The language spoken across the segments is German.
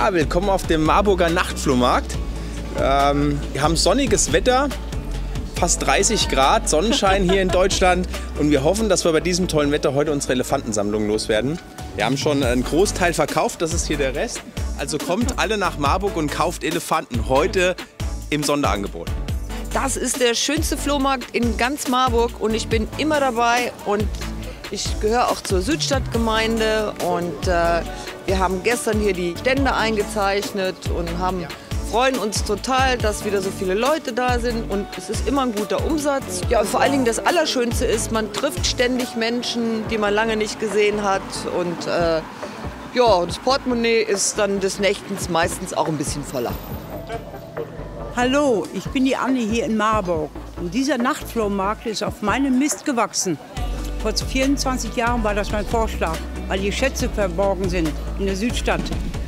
Ja, willkommen auf dem Marburger Nachtflohmarkt. Wir haben sonniges Wetter, fast 30 Grad, Sonnenschein hier in Deutschland und wir hoffen, dass wir bei diesem tollen Wetter heute unsere Elefantensammlung loswerden. Wir haben schon einen Großteil verkauft, das ist hier der Rest. Also kommt alle nach Marburg und kauft Elefanten heute im Sonderangebot. Das ist der schönste Flohmarkt in ganz Marburg und ich bin immer dabei und ich gehöre auch zur Südstadtgemeinde und wir haben gestern hier die Stände eingezeichnet und freuen uns total, dass wieder so viele Leute da sind und es ist immer ein guter Umsatz. Ja, und vor allen Dingen das Allerschönste ist, man trifft ständig Menschen, die man lange nicht gesehen hat und ja, das Portemonnaie ist dann des Nächtens meistens auch ein bisschen voller. Hallo, ich bin die Anne hier in Marburg und dieser Nachtflohmarkt ist auf meinem Mist gewachsen. Vor 24 Jahren war das mein Vorschlag, weil die Schätze verborgen sind in der Südstadt.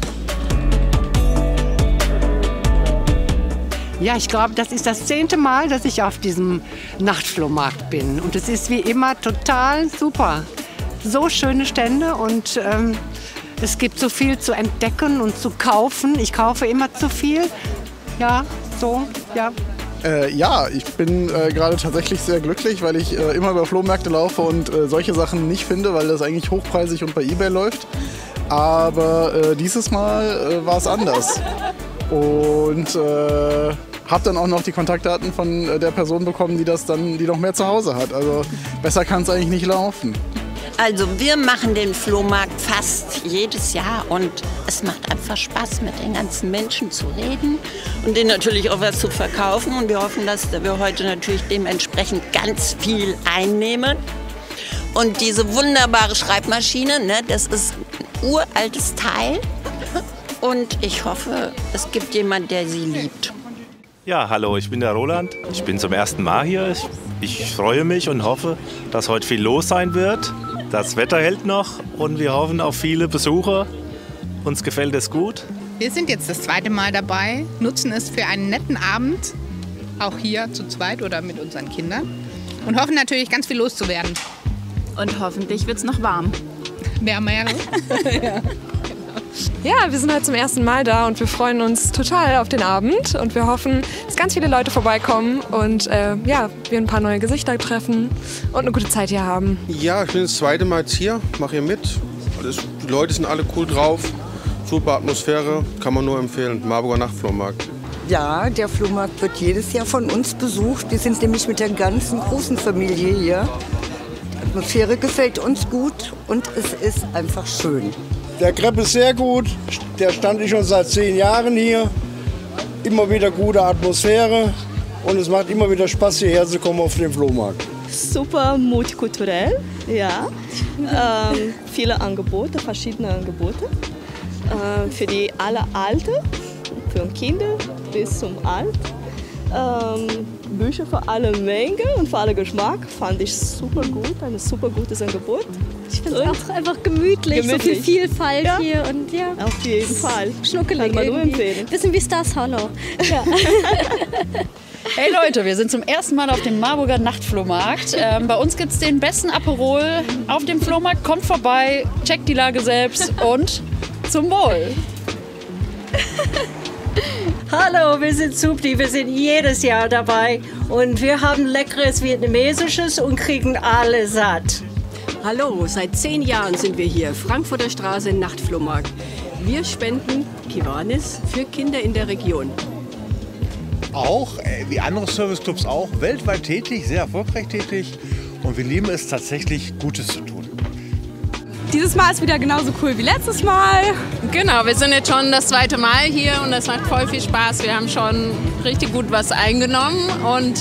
Ja, ich glaube, das ist das 10. Mal, dass ich auf diesem Nachtflohmarkt bin. Und es ist wie immer total super. So schöne Stände und es gibt so viel zu entdecken und zu kaufen. Ich kaufe immer zu viel. Ja, so, ja. Ja, ich bin gerade tatsächlich sehr glücklich, weil ich immer über Flohmärkte laufe und solche Sachen nicht finde, weil das eigentlich hochpreisig und bei eBay läuft. Aber dieses Mal war es anders. Und habe dann auch noch die Kontaktdaten von der Person bekommen, die noch mehr zu Hause hat. Also besser kann es eigentlich nicht laufen. Also wir machen den Flohmarkt fast jedes Jahr und es macht einfach Spaß, mit den ganzen Menschen zu reden und denen natürlich auch was zu verkaufen. Und wir hoffen, dass wir heute natürlich dementsprechend ganz viel einnehmen. Und diese wunderbare Schreibmaschine, ne, das ist ein uraltes Teil und ich hoffe, es gibt jemanden, der sie liebt. Ja, hallo, ich bin der Roland. Ich bin zum ersten Mal hier. Ich freue mich und hoffe, dass heute viel los sein wird. Das Wetter hält noch und wir hoffen auf viele Besucher. Uns gefällt es gut. Wir sind jetzt das 2. Mal dabei, nutzen es für einen netten Abend, auch hier zu zweit oder mit unseren Kindern. Und hoffen natürlich, ganz viel loszuwerden. Und hoffentlich wird es noch warm. Wärmer, ja. Ja. Ja, wir sind halt zum ersten Mal da und wir freuen uns total auf den Abend und wir hoffen, dass ganz viele Leute vorbeikommen und ja, wir ein paar neue Gesichter treffen und eine gute Zeit hier haben. Ja, ich bin das 2. Mal jetzt hier, mache hier mit. Die Leute sind alle cool drauf, super Atmosphäre, kann man nur empfehlen. Marburger Nachtflohmarkt. Ja, der Flohmarkt wird jedes Jahr von uns besucht. Wir sind nämlich mit der ganzen großen Familie hier. Die Atmosphäre gefällt uns gut und es ist einfach schön. Der Crepe ist sehr gut, der stand ich schon seit 10 Jahren hier. Immer wieder gute Atmosphäre und es macht immer wieder Spaß, hierher zu kommen auf den Flohmarkt. Super multikulturell, ja. Viele Angebote, verschiedene Angebote. Für die alle Alten, für Kinder bis zum Alt. Bücher für alle Menge und für alle Geschmack fand ich super gut, ein super gutes Angebot. Ich finde es auch einfach gemütlich, so viel Vielfalt ja. Hier und ja. Auf jeden Fall. Schnuckelig. Kann man nur empfehlen. Bisschen wie Stars Hollow. Ja. Hey Leute, wir sind zum ersten Mal auf dem Marburger Nachtflohmarkt. Bei uns gibt es den besten Aperol auf dem Flohmarkt. Kommt vorbei, checkt die Lage selbst und zum Wohl. Hallo, wir sind Supti, wir sind jedes Jahr dabei und wir haben leckeres Vietnamesisches und kriegen alle satt. Hallo, seit 10 Jahren sind wir hier, Frankfurter Straße, Nachtflohmarkt. Wir spenden Kiwanis für Kinder in der Region. Auch, wie andere Serviceclubs auch, weltweit tätig, sehr erfolgreich tätig und wir lieben es tatsächlich, Gutes zu tun. Dieses Mal ist wieder genauso cool wie letztes Mal. Genau, wir sind jetzt schon das 2. Mal hier und das macht voll viel Spaß. Wir haben schon richtig gut was eingenommen und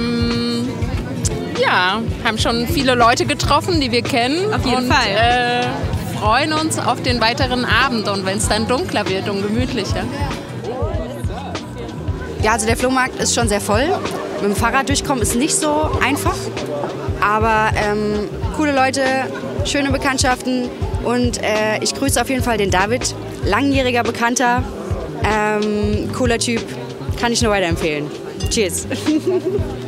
ja, haben schon viele Leute getroffen, die wir kennen. Auf jeden Fall. Freuen uns auf den weiteren Abend und wenn es dann dunkler wird und gemütlicher. Ja, also der Flohmarkt ist schon sehr voll. Mit dem Fahrrad durchkommen ist nicht so einfach, aber coole Leute, schöne Bekanntschaften und ich grüße auf jeden Fall den David, langjähriger Bekannter, cooler Typ, kann ich nur weiterempfehlen. Cheers!